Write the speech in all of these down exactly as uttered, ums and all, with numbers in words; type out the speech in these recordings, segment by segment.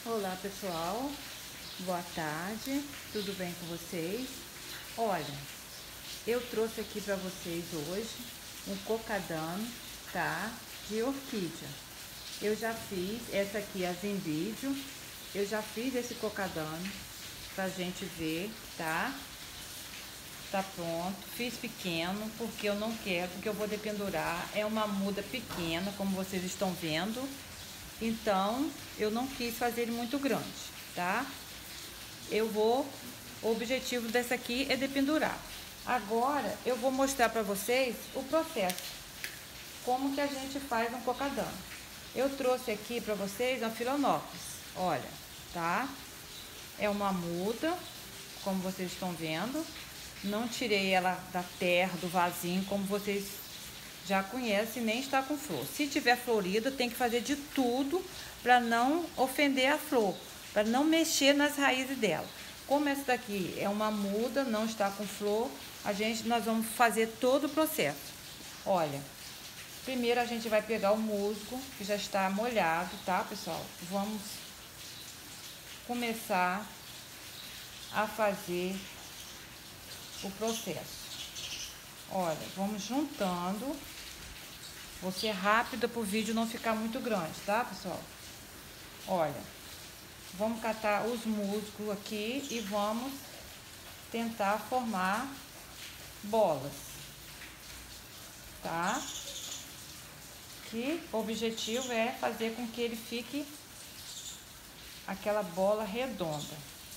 Olá pessoal, boa tarde, tudo bem com vocês? Olha, eu trouxe aqui para vocês hoje um cocadame, tá? De orquídea. Eu já fiz essa aqui, as em vídeo, eu já fiz esse cocadame pra gente ver, tá? Tá pronto, fiz pequeno porque eu não quero, porque eu vou dependurar, é uma muda pequena, como vocês estão vendo. Então, eu não quis fazer ele muito grande, tá? Eu vou... O objetivo dessa aqui é dependurar. Agora, eu vou mostrar para vocês o processo. Como que a gente faz um cocadame. Eu trouxe aqui para vocês uma Philonopsis. Olha, tá? É uma muda, como vocês estão vendo. Não tirei ela da terra, do vasinho, como vocês já conhece, nem está com flor. Se tiver florida, tem que fazer de tudo para não ofender a flor, para não mexer nas raízes dela. Como essa daqui é uma muda, não está com flor, a gente, nós vamos fazer todo o processo. Olha, primeiro a gente vai pegar o musgo, que já está molhado, tá, pessoal? Vamos começar a fazer o processo. Olha, vamos juntando. Vou ser rápida para o vídeo não ficar muito grande, tá, pessoal? Olha, vamos catar os musgos aqui e vamos tentar formar bolas, tá? Que o objetivo é fazer com que ele fique aquela bola redonda.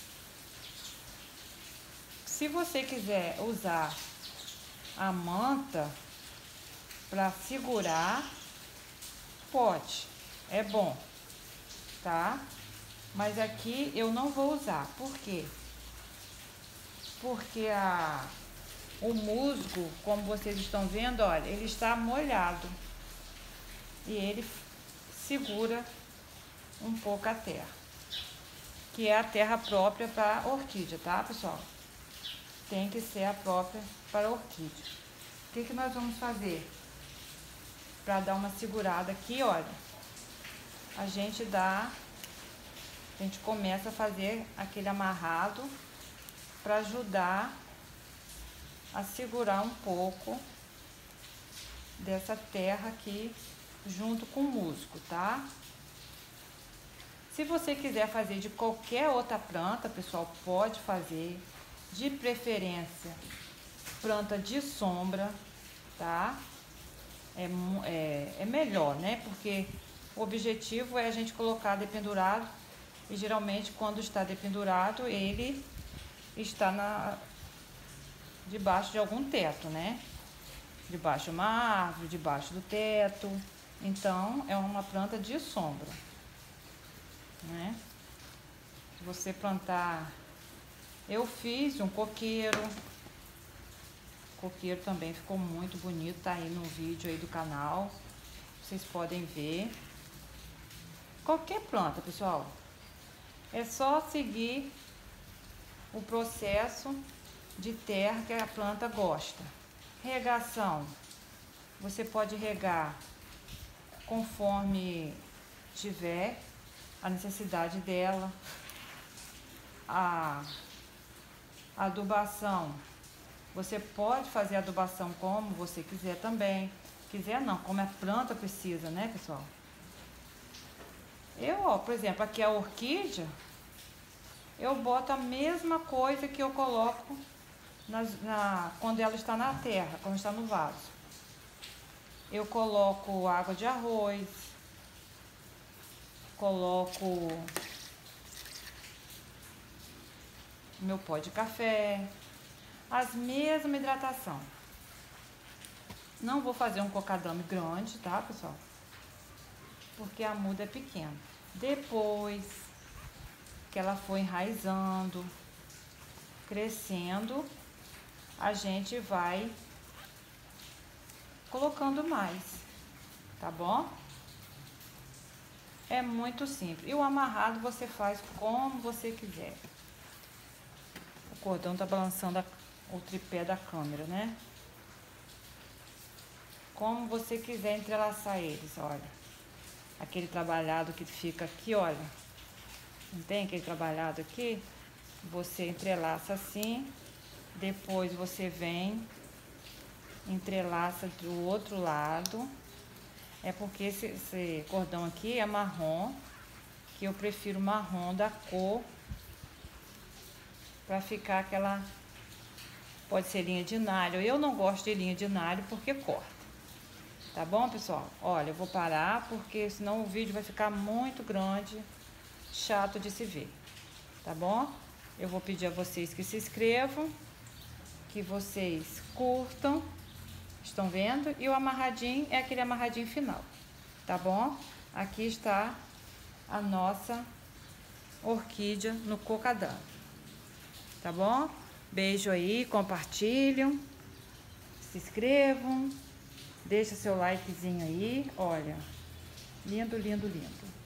Se você quiser usar a manta para segurar, pode, é bom, tá? Mas aqui eu não vou usar. Por quê? Porque a, o musgo, como vocês estão vendo, olha, ele está molhado e ele segura um pouco a terra, que é a terra própria para a orquídea, tá, pessoal? Tem que ser a própria para a orquídea. O que que nós vamos fazer? Para dar uma segurada aqui, olha, a gente dá, a gente começa a fazer aquele amarrado para ajudar a segurar um pouco dessa terra aqui junto com o musgo, tá? Se você quiser fazer de qualquer outra planta, pessoal, pode fazer, de preferência planta de sombra, tá? É, é, é melhor, né? Porque o objetivo é a gente colocar dependurado e geralmente quando está dependurado ele está na, debaixo de algum teto, né? Debaixo de uma árvore, debaixo do teto. Então é uma planta de sombra, né? Se você plantar... Eu fiz um coqueiro. O coqueiro também ficou muito bonito, tá aí no vídeo aí do canal, vocês podem ver. Qualquer planta, pessoal, é só seguir o processo de terra que a planta gosta. Regação, você pode regar conforme tiver a necessidade dela. A adubação, você pode fazer adubação como você quiser também. Quiser não, como a planta precisa, né, pessoal? Eu, ó, por exemplo, aqui a orquídea, eu boto a mesma coisa que eu coloco na, na, quando ela está na terra, quando está no vaso. Eu coloco água de arroz, coloco meu pó de café, as mesmas hidratação. Não vou fazer um cocadame grande, tá, pessoal? Porque a muda é pequena. Depois que ela for enraizando, crescendo, a gente vai colocando mais, tá bom? É muito simples. E o amarrado você faz como você quiser. O cordão tá balançando a, o tripé da câmera, né? Como você quiser entrelaçar eles, olha. Aquele trabalhado que fica aqui, olha. Não tem aquele trabalhado aqui? Você entrelaça assim, depois você vem, entrelaça do outro lado. É porque esse, esse cordão aqui é marrom, que eu prefiro marrom da cor, pra ficar aquela, pode ser linha de nalho. Eu não gosto de linha de nalho porque corta. Tá bom, pessoal? Olha, eu vou parar porque senão o vídeo vai ficar muito grande, chato de se ver. Tá bom? Eu vou pedir a vocês que se inscrevam, que vocês curtam. Estão vendo? E o amarradinho é aquele amarradinho final. Tá bom? Aqui está a nossa orquídea no cocadão. Tá bom? Beijo aí, compartilham, se inscrevam. Deixa seu likezinho aí, olha, lindo, lindo, lindo.